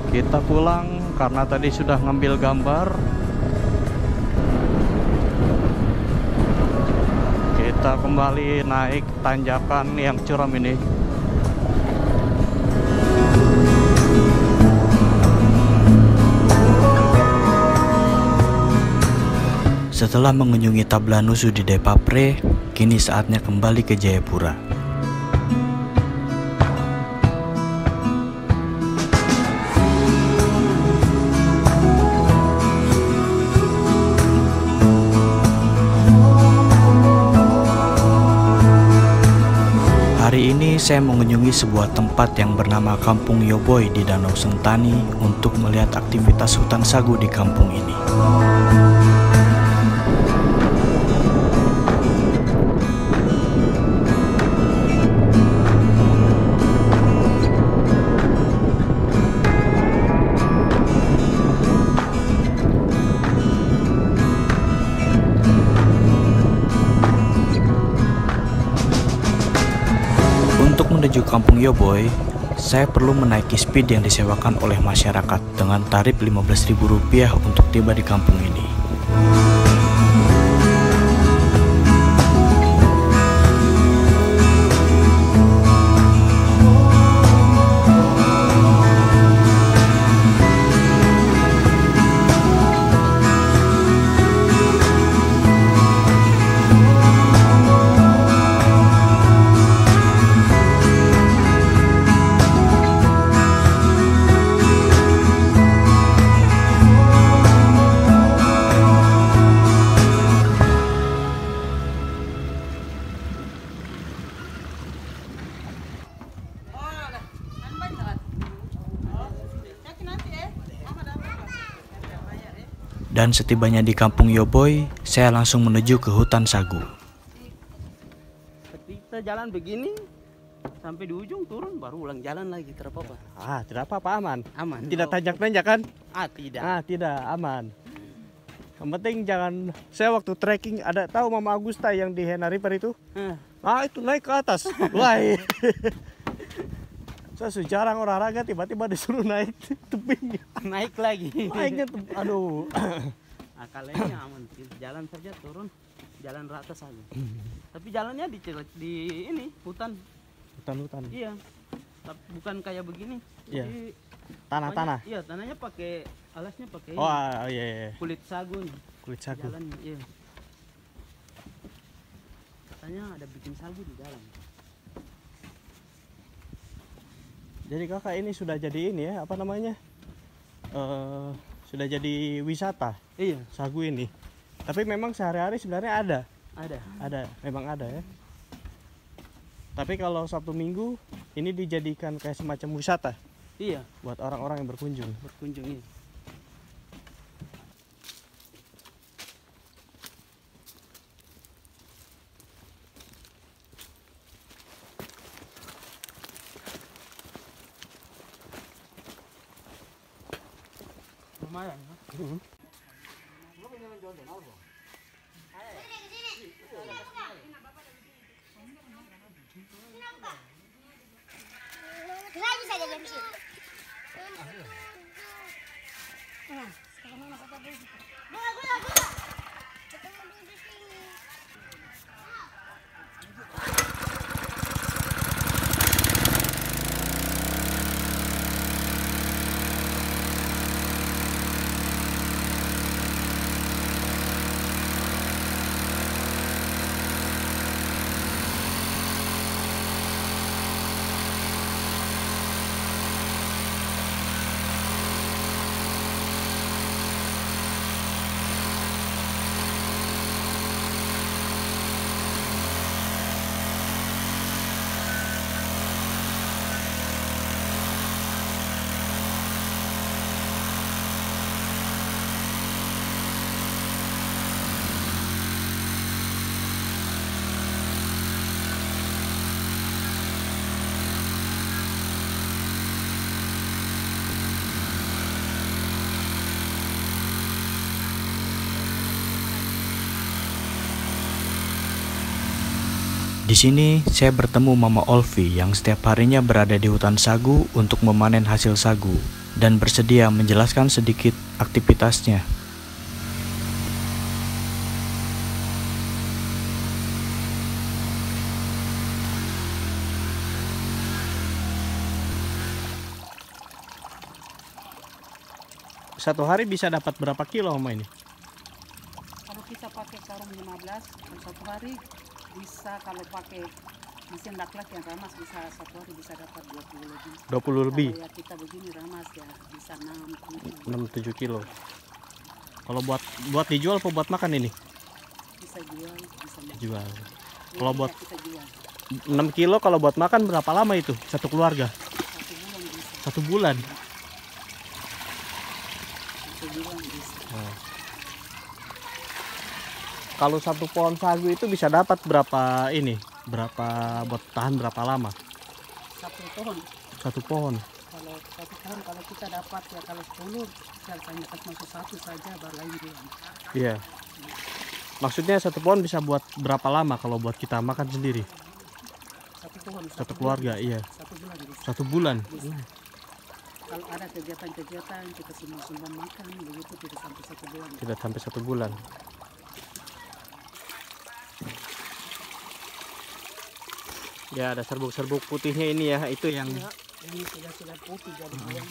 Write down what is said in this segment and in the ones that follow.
Kita pulang karena tadi sudah ngambil gambar. Kita kembali naik tanjakan yang curam ini. Setelah mengunjungi Tablanusu di Depapre, kini saatnya kembali ke Jayapura. Hari ini saya mengunjungi sebuah tempat yang bernama Kampung Yoboy di Danau Sentani untuk melihat aktivitas hutan sagu di kampung ini. Untuk menuju Kampung Yoboy, saya perlu menaiki speed yang disewakan oleh masyarakat dengan tarif Rp15.000 untuk tiba di kampung ini. Dan setibanya di Kampung Yoboy, saya langsung menuju ke hutan sagu. Kita jalan begini sampai di ujung turun baru ulang jalan lagi, tidak apa-apa. Tidak apa-apa, aman. Aman. Tidak tanjak-tanjak kan? Tidak. Tidak, aman. Yang penting jangan. Saya waktu trekking ada tahu Mama Agusta yang di Hena River itu? Itu naik ke atas. Wah. Saya sejarang olahraga tiba-tiba disuruh naik tebing. Naik lagi. Naiknya aduh. Akalnya aman, jalan saja turun, jalan rata saja. Tapi jalannya di ini hutan. Hutan-hutan. Iya. Tapi bukan kayak begini. Iya. Jadi Tanah-tanah. Iya, tanahnya pakai alasnya pakai Iya. kulit sagu nih. Kulit sagu. Jalannya, iya. Katanya ada bikin sagu di dalam. Jadi kakak ini sudah jadi ini ya, apa namanya? Sudah jadi wisata. Iya. Sagu ini. Tapi memang sehari-hari sebenarnya ada. Ada, memang ada ya. Tapi kalau Sabtu Minggu ini dijadikan kayak semacam wisata. Iya. Buat orang-orang yang berkunjung. Iya. Lumayan ya. Lagi saja jam sini. Di sini saya bertemu Mama Olvi yang setiap harinya berada di hutan sagu untuk memanen hasil sagu. dan bersedia menjelaskan sedikit aktivitasnya. Satu hari bisa dapat berapa kilo Mama ini? Kalau kita pakai karung 15, satu hari bisa, kalau pakai mesin laklak yang ramas bisa satu hari bisa dapat 20 lebih. 20 lebih? Kalau ya kita begini ramas ya bisa 6-7 kilo. Kalau buat dijual apa buat makan ini? Bisa jual, bisa makan. Jual. Ya, Kalau buat kita jual. 6 kilo kalau buat makan berapa lama itu? Satu keluarga? 1 bulan bisa. 1 bulan? 1 bulan bisa. Oh. Kalau satu pohon sagu itu bisa dapat berapa ini? Berapa buat tahan berapa lama? 1 pohon. Satu pohon. Kalau 1 pohon kalau kita dapat ya kalau 10 saya tanya masuk 1 saja baru lain bulan. Iya. Maksudnya satu pohon bisa buat berapa lama kalau buat kita makan sendiri? 1 pohon. Satu keluarga, iya. 1 bulan bisa. 1 bulan. Bisa. Kalau ada kegiatan-kegiatan kita sumbang-sumbang makan begitu tidak sampai 1 bulan. Tidak sampai 1 bulan. Ya ada serbuk-serbuk putihnya ini ya, itu yang Ya, ini sudah putih jadi buang.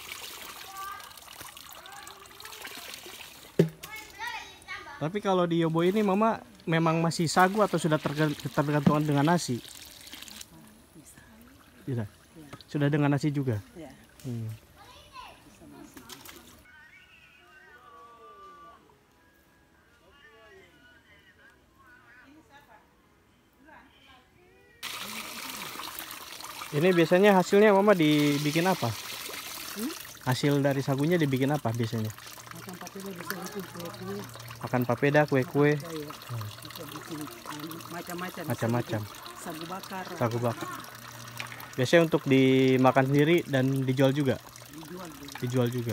Tapi kalau di Yobo ini Mama memang masih sagu atau sudah tergantungan dengan nasi? Bisa. Bisa. Ya. Sudah dengan nasi juga. Ya, Hmm. bisa masih. Ini biasanya hasilnya Mama dibikin apa? Hmm? Hasil dari sagunya dibikin apa biasanya? Makan papeda bisa bikin kue-kue. Makan papeda, kue-kue, Ya, ya. Bisa bikin macam-macam. Bisa macam-macam. bikin sagu bakar. Sagu bakar. Biasanya untuk dimakan sendiri dan dijual juga. Dijual juga. Dijual juga.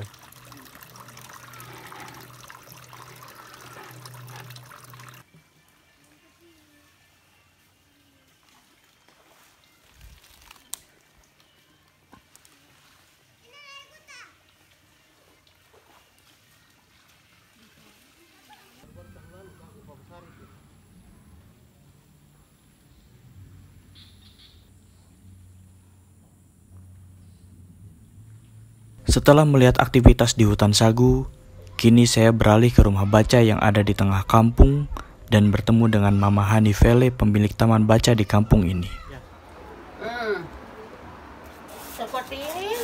Setelah melihat aktivitas di hutan sagu, kini saya beralih ke rumah baca yang ada di tengah kampung dan bertemu dengan Mama Hani Vele, pemilik taman baca di kampung ini. Seperti ini.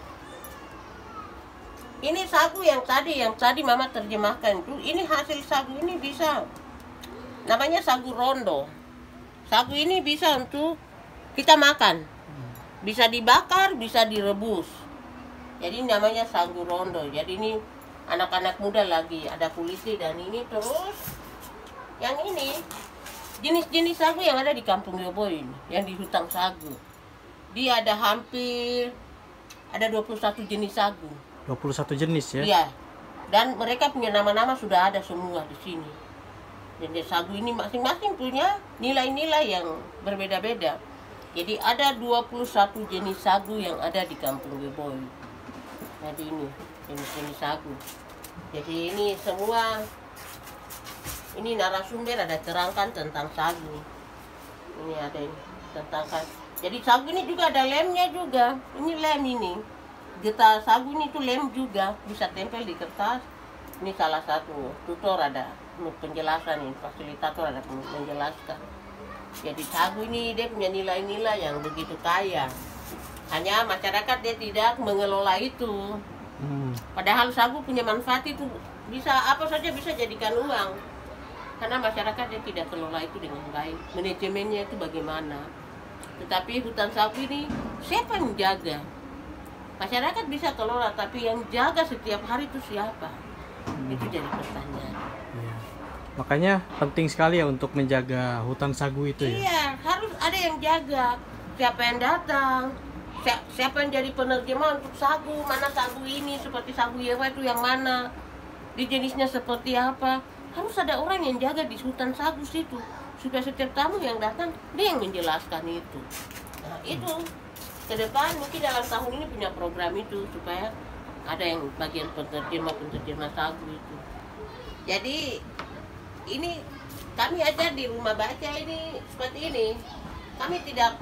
Ini sagu yang tadi Mama terjemahkan itu. Ini hasil sagu ini bisa. Namanya sagu rondo. Sagu ini bisa untuk kita makan. Bisa dibakar, bisa direbus. Jadi namanya sagu rondo. Jadi ini anak-anak muda lagi ada kulitnya dan ini terus yang ini jenis-jenis sagu yang ada di Kampung Yobo ini, yang di hutan sagu. Dia ada hampir ada 21 jenis sagu. 21 jenis ya? Iya. Dan mereka punya nama-nama sudah ada semua di sini. Jadi sagu ini masing-masing punya nilai-nilai yang berbeda-beda. Jadi ada 21 jenis sagu yang ada di Kampung Yobo. Jadi ini jenis-jenis sagu. Jadi ini semua ini narasumber ada terangkan tentang sagu. Ini ada ini tentang sagu. Jadi sagu ini juga ada lemnya juga. Ini lem ini. Getah sagu ini tuh lem juga bisa tempel di kertas. Ini salah satu tutor ada penjelasan ini, fasilitator ada menjelaskan. Jadi sagu ini dia punya nilai-nilai yang begitu kaya. Hanya masyarakat dia tidak mengelola itu. Padahal sagu punya manfaat itu bisa apa saja bisa jadikan uang. Karena masyarakat dia tidak kelola itu dengan baik. Manajemennya itu bagaimana. Tetapi hutan sagu ini siapa yang jaga? Masyarakat bisa kelola, tapi yang jaga setiap hari itu siapa? Itu jadi pertanyaan. Ya. Makanya penting sekali ya untuk menjaga hutan sagu itu ya. Iya, harus ada yang jaga. Siapa yang datang? Siapa yang jadi penerjemah untuk sagu? Mana sagu ini seperti sagu Yewa itu yang mana? Di jenisnya seperti apa? Harus ada orang yang jaga di hutan sagu situ supaya setiap tamu yang datang dia yang menjelaskan itu. Nah itu ke depan mungkin dalam tahun ini punya program itu supaya ada yang bagian penterjemah sagu itu. Jadi ini kami ajar di rumah baca ini seperti ini. Kami tidak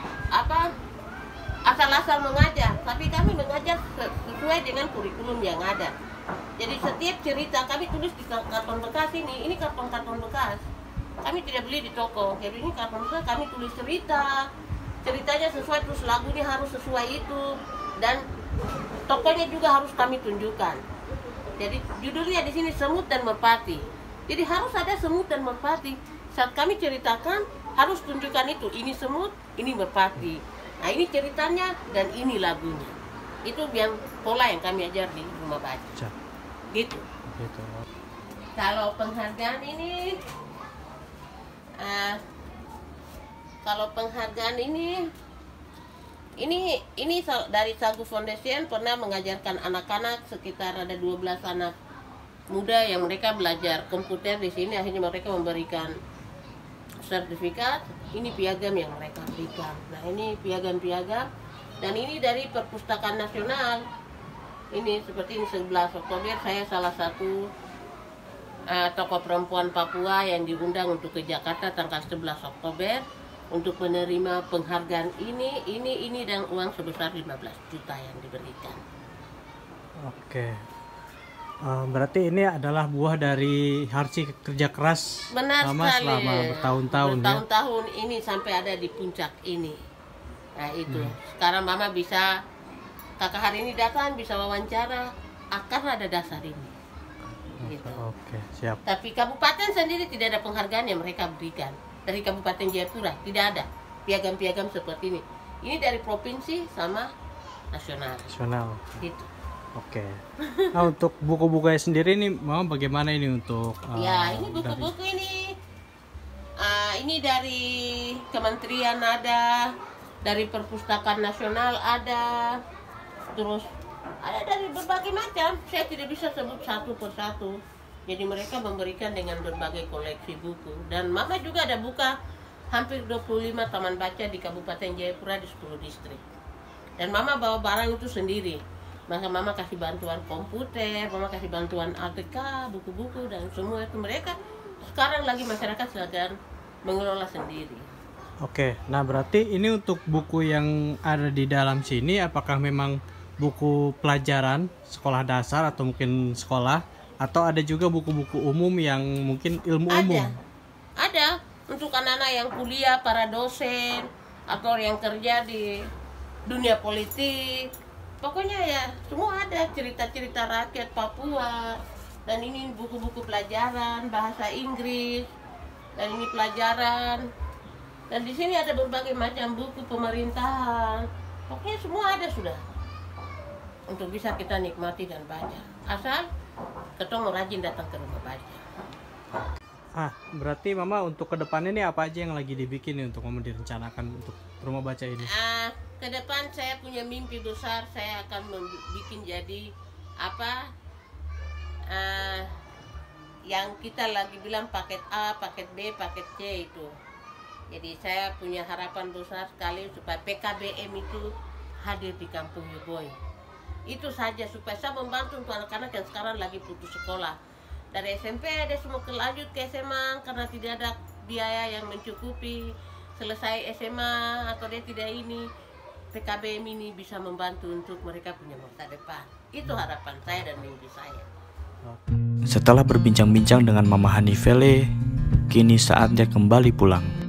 asal-asal mengajar, tapi kami mengajar sesuai dengan kurikulum yang ada. Jadi setiap cerita kami tulis di karton bekas ini karton-karton bekas. Kami tidak beli di toko. Jadi ini karton bekas kami tulis ceritanya sesuai, terus lagunya harus sesuai itu, dan tokonya juga harus kami tunjukkan. Jadi judulnya di sini Semut dan Merpati. Jadi harus ada semut dan merpati. Saat kami ceritakan harus tunjukkan itu. Ini semut, ini merpati. Nah ini ceritanya dan ini lagunya. Itu yang pola yang kami ajar di rumah baca. Gitu. Kalau penghargaan ini, ini dari Sagu Foundation pernah mengajarkan anak-anak, sekitar ada 12 anak muda yang mereka belajar komputer di sini. Akhirnya mereka memberikan sertifikat. Ini piagam yang mereka berikan. Nah ini piagam-piagam, dan ini dari Perpustakaan Nasional. Ini seperti ini, 11 Oktober saya salah satu tokoh perempuan Papua yang diundang untuk ke Jakarta tanggal 11 Oktober untuk menerima penghargaan ini dan uang sebesar 15 juta yang diberikan. Oke. Berarti ini adalah buah dari hasil kerja keras Mama selama bertahun-tahun. Bertahun-tahun ini sampai ada di puncak ini. Nah itu. Sekarang Mama bisa, kakak hari ini datang bisa wawancara, karena ada dasar ini. Gitu. Oke, siap. Tapi kabupaten sendiri tidak ada penghargaan yang mereka berikan. Dari Kabupaten Jayapura tidak ada piagam-piagam seperti ini. Ini dari provinsi sama nasional. Gitu. Oke. Nah untuk buku-bukunya sendiri nih, Mama bagaimana ini untuk? Ya ini buku-buku ini dari kementerian ada, dari Perpustakaan Nasional ada, terus ada dari berbagai macam. Saya tidak bisa sebut satu persatu. Jadi mereka memberikan dengan berbagai koleksi buku. Dan Mama juga ada buka hampir 25 taman baca di Kabupaten Jayapura di 10 distrik. Dan Mama bawa barang itu sendiri. Maka Mama kasih bantuan komputer, Mama kasih bantuan ATK, buku-buku, dan semua itu mereka sekarang lagi masyarakat sedang mengelola sendiri. Oke, nah berarti ini untuk buku yang ada di dalam sini, apakah memang buku pelajaran sekolah dasar atau mungkin sekolah, atau ada juga buku-buku umum yang mungkin ilmu umum? Ada untuk anak-anak yang kuliah, para dosen, atau yang kerja di dunia politik. Pokoknya ya semua ada, cerita-cerita rakyat Papua. Dan ini buku-buku pelajaran bahasa Inggris, dan ini pelajaran. Dan di sini ada berbagai macam buku pemerintahan. Pokoknya semua ada sudah untuk bisa kita nikmati dan baca. Asal ketong rajin datang ke rumah baca. Berarti Mama untuk kedepannya ini apa aja yang lagi dibikin nih untuk Mama direncanakan untuk rumah baca ini? Ke depan saya punya mimpi besar. Saya akan bikin jadi yang kita lagi bilang paket A, paket B, paket C itu. Jadi saya punya harapan besar sekali supaya PKBM itu hadir di Kampung Yoboy. Itu saja, supaya saya membantu untuk anak-anak yang sekarang lagi putus sekolah. Dari SMP ada semua lanjut ke SMA karena tidak ada biaya yang mencukupi. Selesai SMA atau dia tidak ini, PKBM ini bisa membantu untuk mereka punya masa depan. Itu harapan saya dan mimpi saya. Setelah berbincang-bincang dengan Mama Hanifele, kini saatnya kembali pulang.